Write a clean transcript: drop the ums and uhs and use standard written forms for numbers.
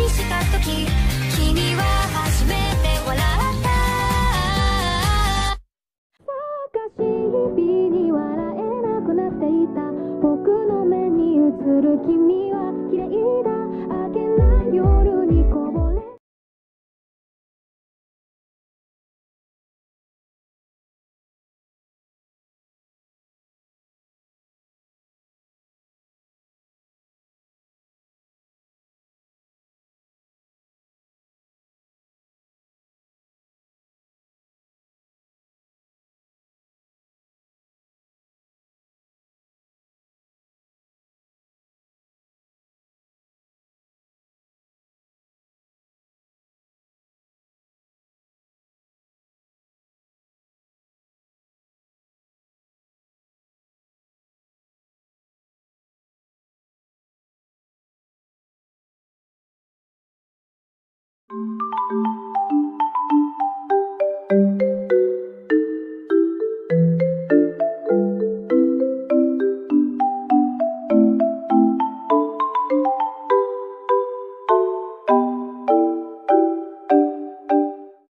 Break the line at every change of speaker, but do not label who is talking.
した時、君は初めて笑った。探し日々に笑えなくなっていた僕の目に映る君